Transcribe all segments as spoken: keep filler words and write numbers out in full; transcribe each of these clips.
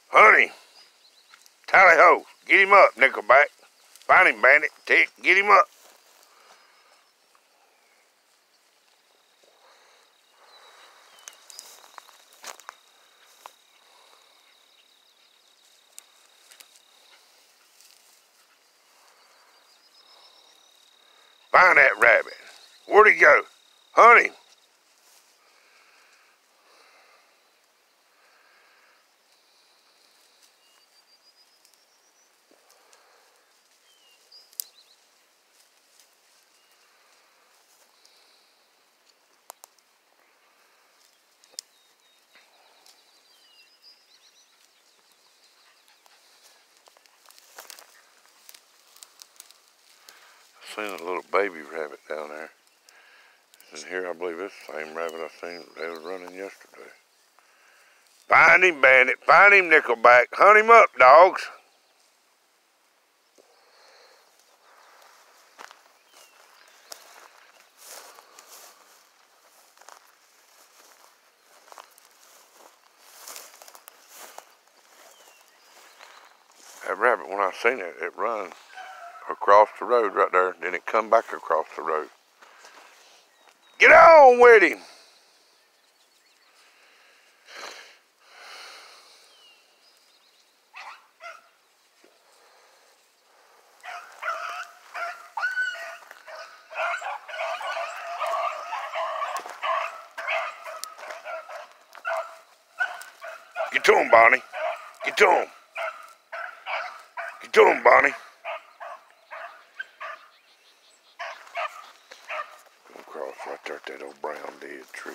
Honey, tally ho, get him up, Nickelback. Find him, Bandit. Tick, get him up. Find that rabbit. Where'd he go? Honey. Seen a little baby rabbit down there. And here I believe it's the same rabbit I seen they was running yesterday. Find him, Bandit. Find him, Nickelback. Hunt him up, dogs. That rabbit, when I seen it, it run across the road right there. Then it come back across the road. Get on with him. Get to him, Bonnie. Get to him. Get to him, Bonnie. Come across right there at that old brown dead tree.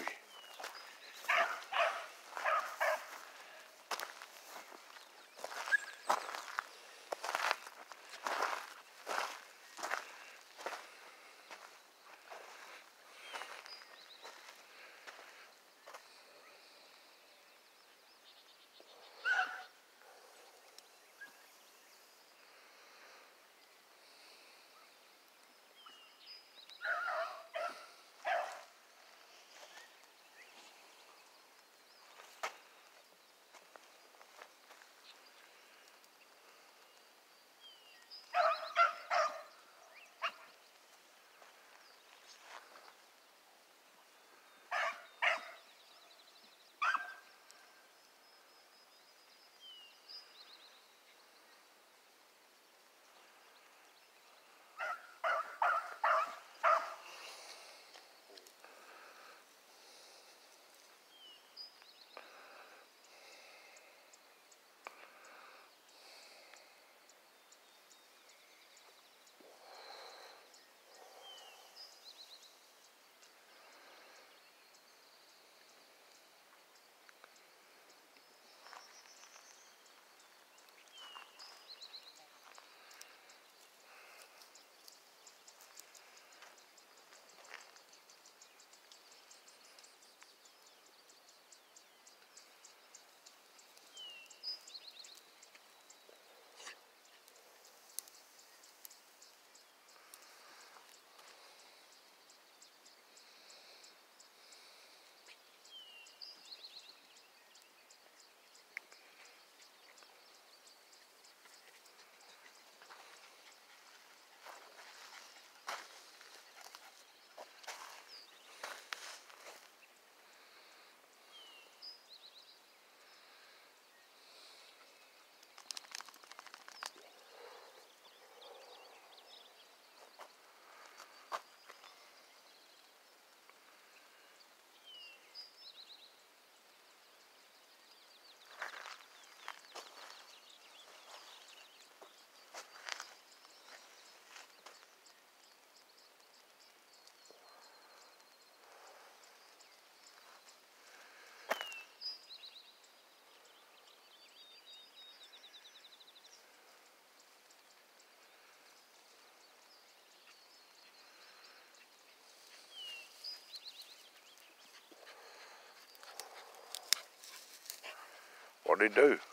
What'd he do?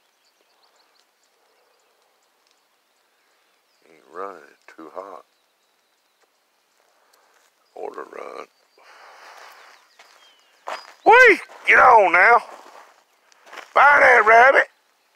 He ain't running, it's too hot. run. Whee! Get on now. Find that rabbit.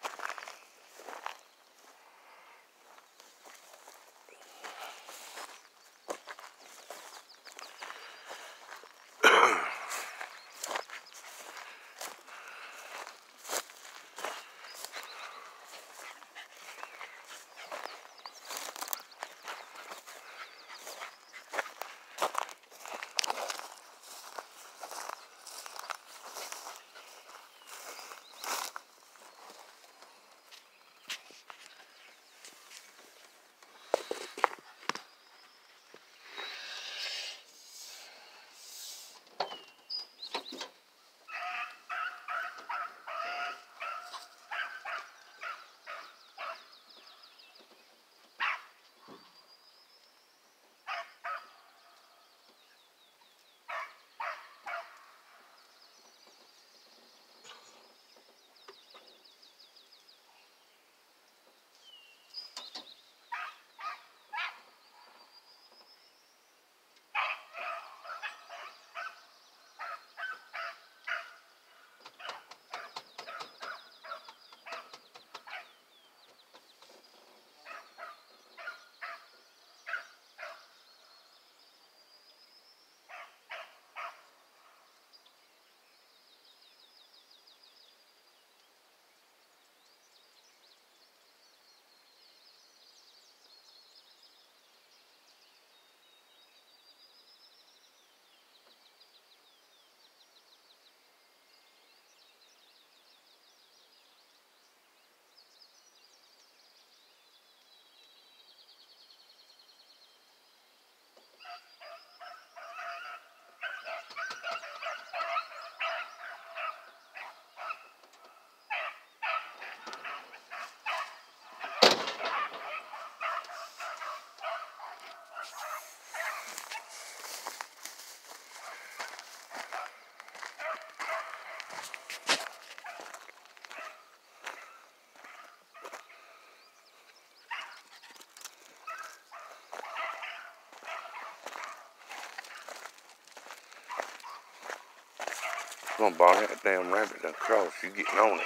Come on, Bonnie, that damn rabbit done crossed. You getting on it.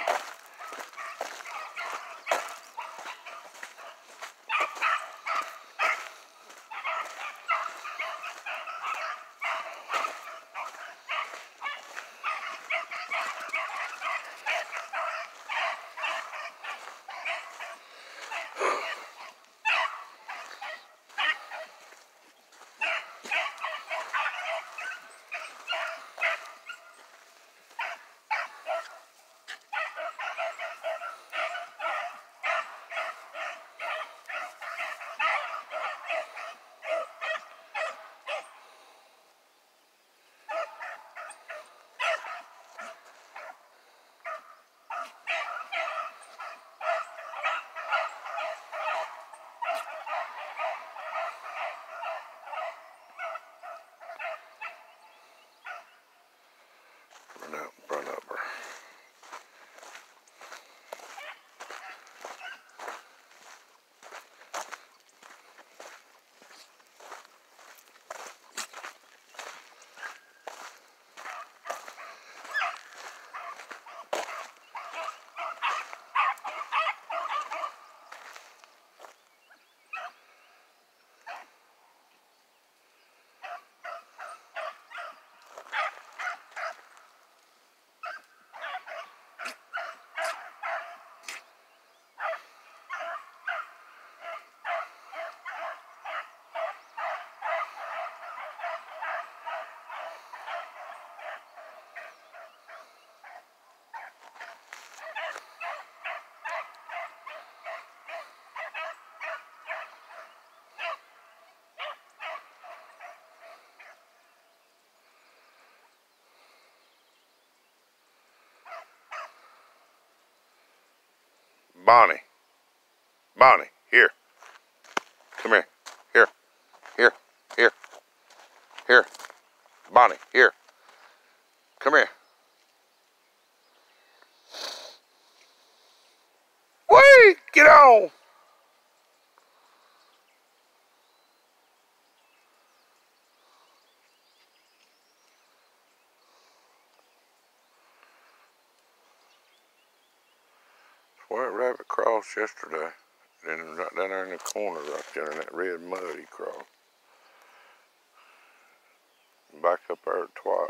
Run out in front of her. Bonnie. Bonnie, here. Come here. Here. Here. Here. Here. Bonnie, here. Come here. Wait! Get on! White rabbit crossed yesterday. Then right down there in the corner right there in that red mud he crossed. Back up there twice.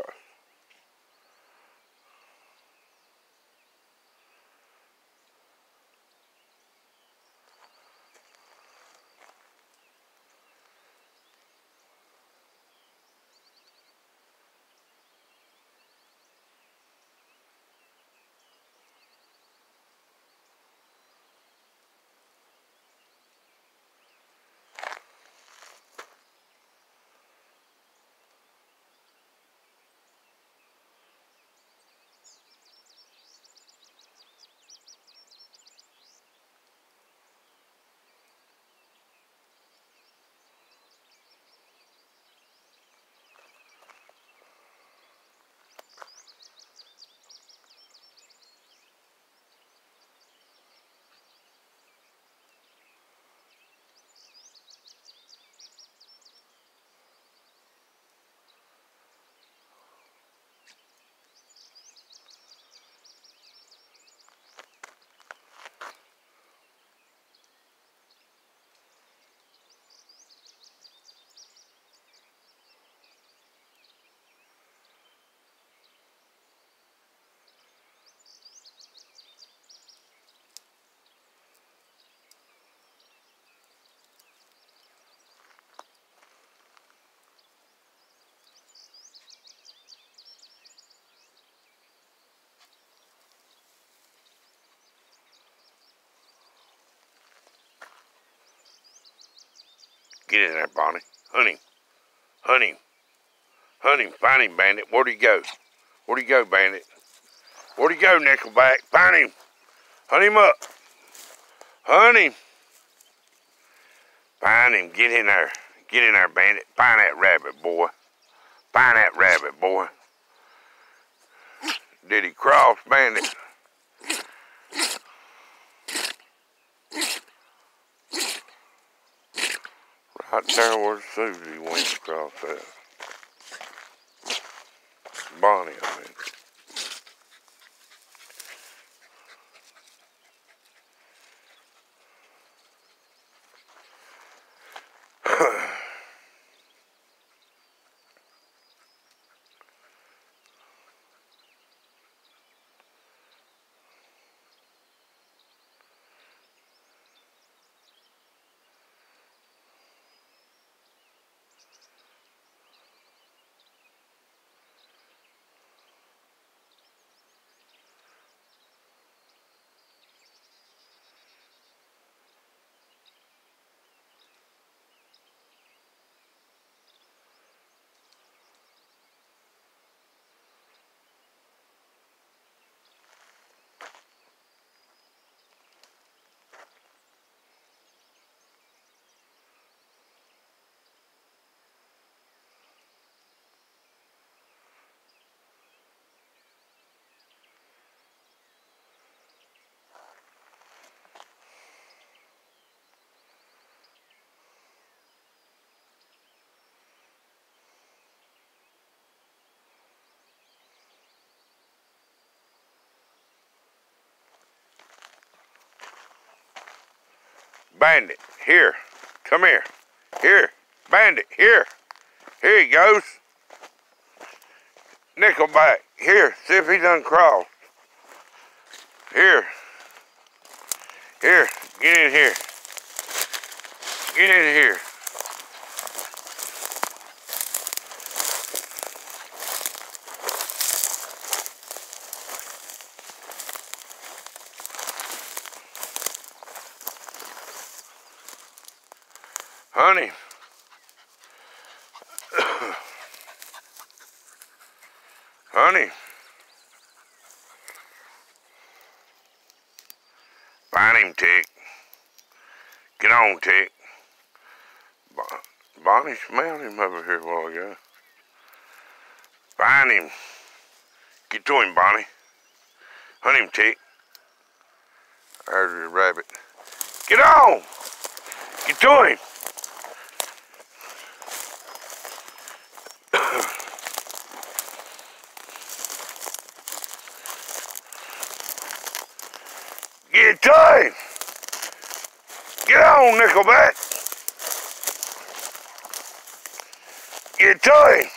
Get in there, Bonnie. Hunt him. Hunt him. Hunt him. Find him, Bandit. Where'd he go? Where'd he go, Bandit? Where'd he go, Nickelback? Find him. Hunt him up. Hunt him. Find him. Get in there. Get in there, Bandit. Find that rabbit, boy. Find that rabbit, boy. Did he cross, Bandit? Right there where Susie went across that. Bonnie, I mean. Bandit, here. Come here. Here. Bandit, here. Here he goes. Nickelback, here. See if he done crossed. Here. Here. Get in here. Get in here. Honey. Honey. Find him, Tick. Get on, Tick. Bonnie smelled him over here a while ago. Find him. Get to him, Bonnie. Hunt him, Tick. There's the rabbit. Get on! Get to him! Get to him! Get on, Nickelback! Get to him!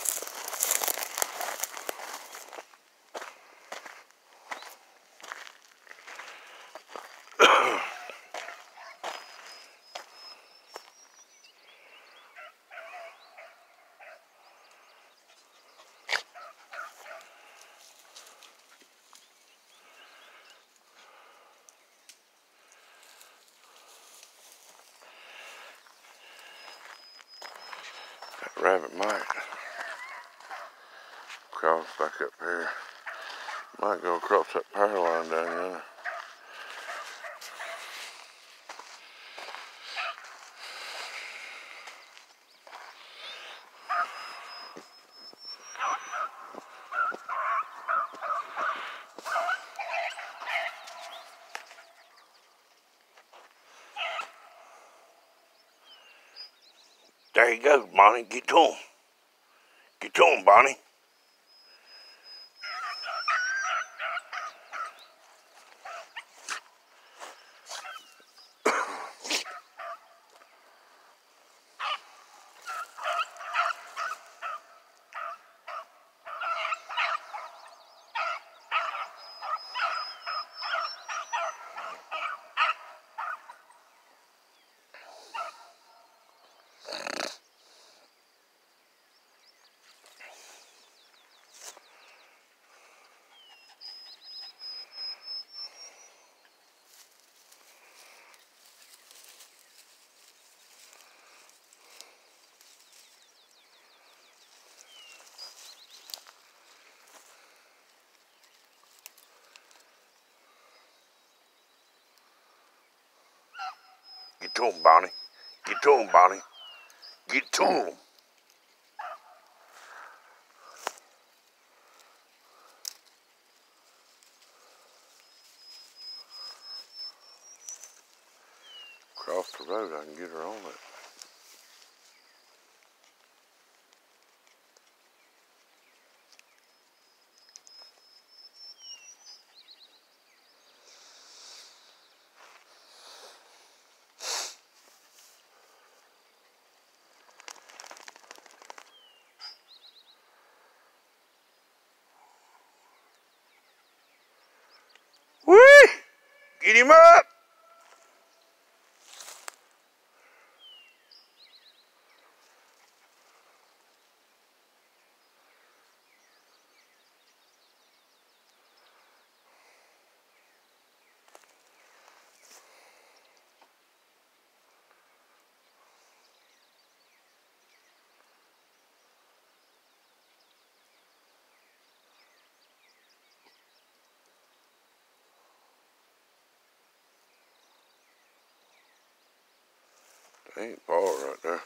That rabbit might cross back up here. Might go across that power line down there. There he goes, Bonnie. Get to him. Get to him, Bonnie. Get to him, Bonnie. Get to him, Bonnie. Get to him. Across the road, I can get her on it. Whee! Get him up! Ain't far right there.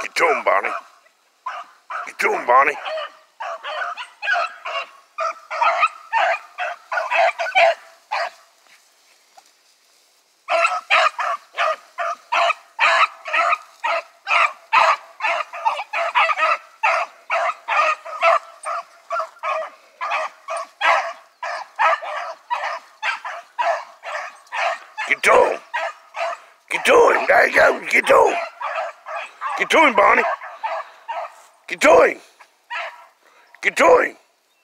Get to him, Bonnie. Get to him, Bonnie. Get to him. Get to him. There you go. Get to him. Get to him, Bonnie. Get to him. Get to him.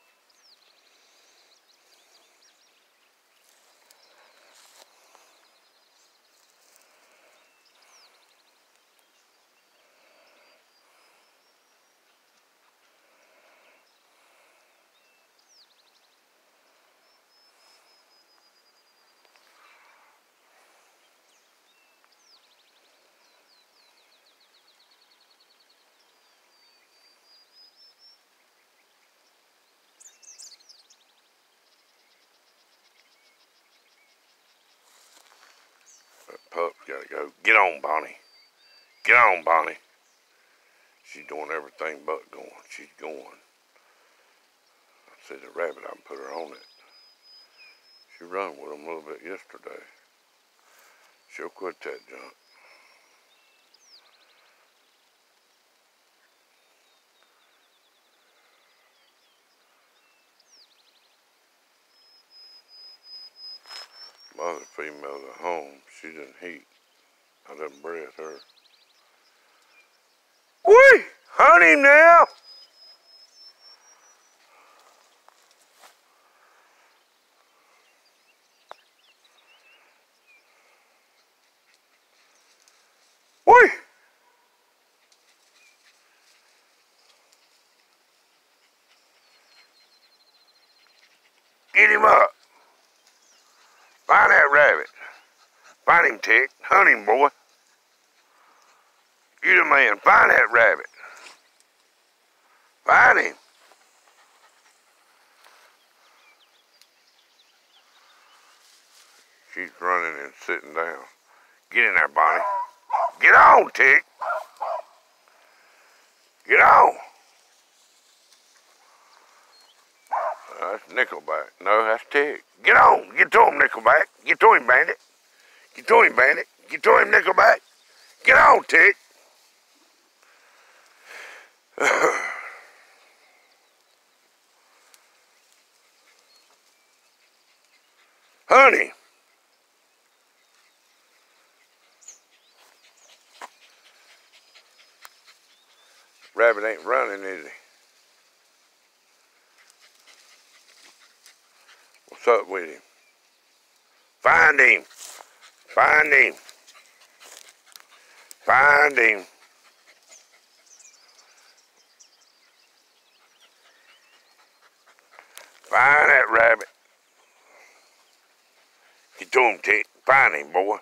Pup's gotta go. Get on, Bonnie. Get on, Bonnie. She's doing everything but going. She's going. I said the rabbit, I can put her on it. She run with him a little bit yesterday. She'll quit that junk. Mother female's at home. She didn't heat. I done breathe her. Whee! Hunt him now! Whee! Get him up. Find that rabbit. Find him, Tick. Hunt him, boy. You the man. Find that rabbit. Find him. She's running and sitting down. Get in there, Bonnie. Get on, Tick. Get on. Uh, that's Nickelback. No, that's Tick. Get on. Get to him, Nickelback. Get to him, Bandit. Get to him, Bandit. Get to him, Nickelback. Get on, Tick. Honey. Rabbit ain't running, is he? What's up with him? Find him. Find him. Find him. Find that rabbit. Get to him, Tick. Find him, boy.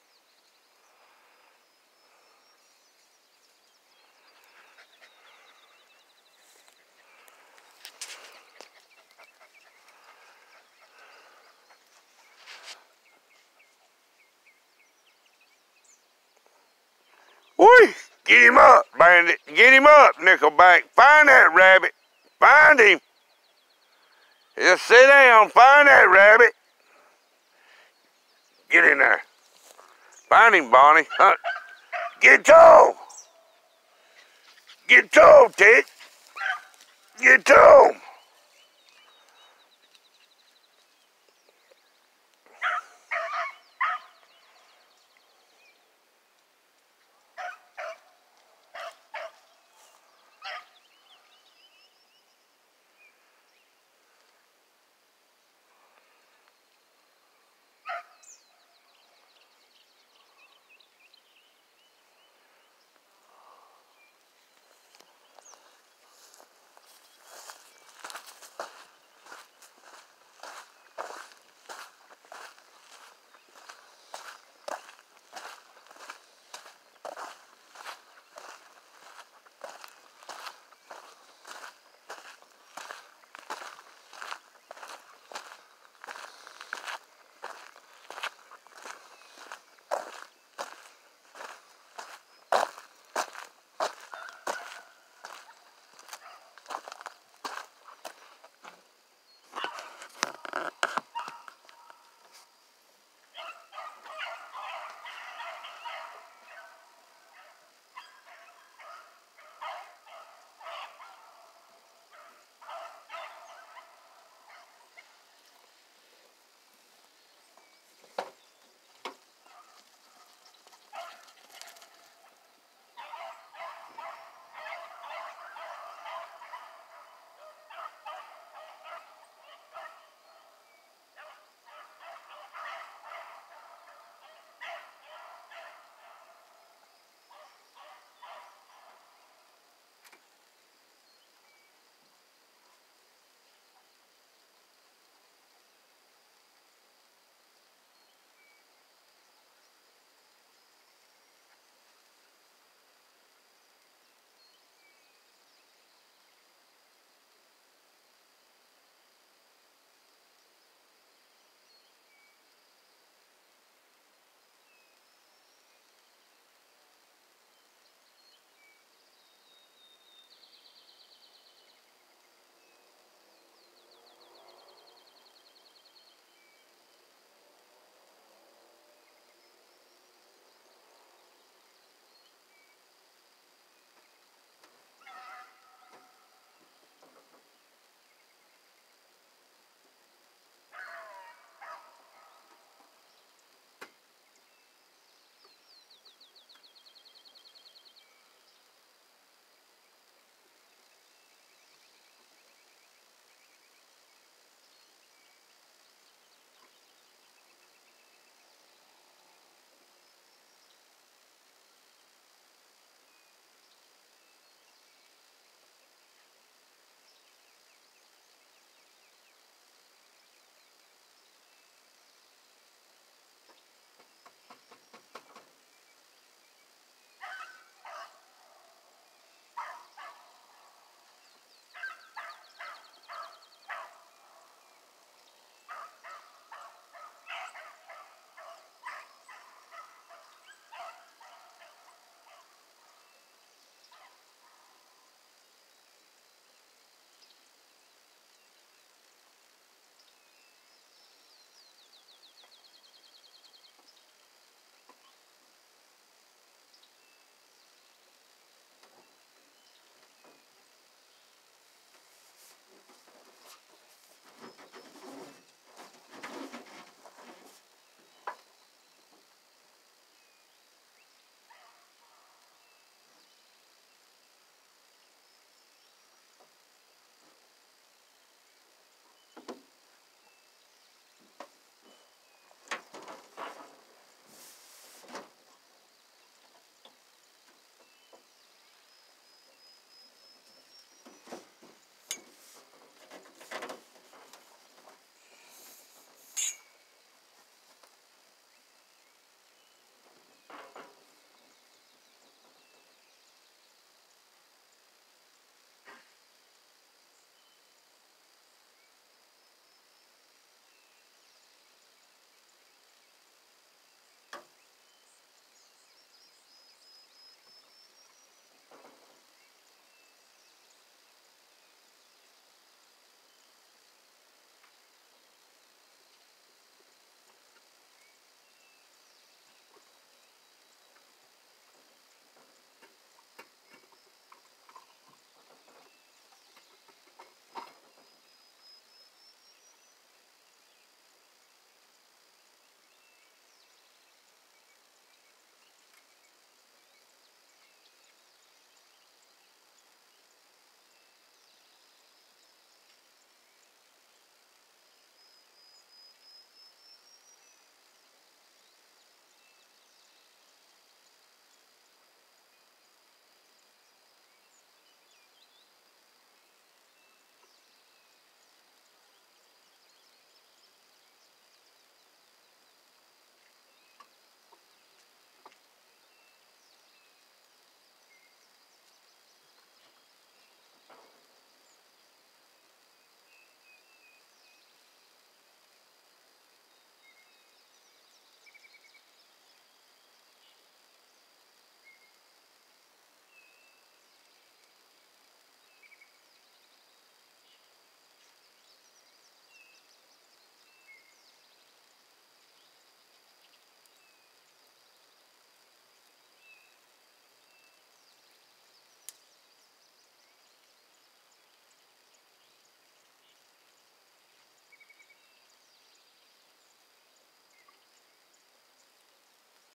Whee! Get him up, Bandit. Get him up, Nickelback. Find that rabbit. Find him. Just sit down. Find that rabbit. Get in there. Find him, Bonnie. Hunt. Get to him. Get to him, Tick. Get to him.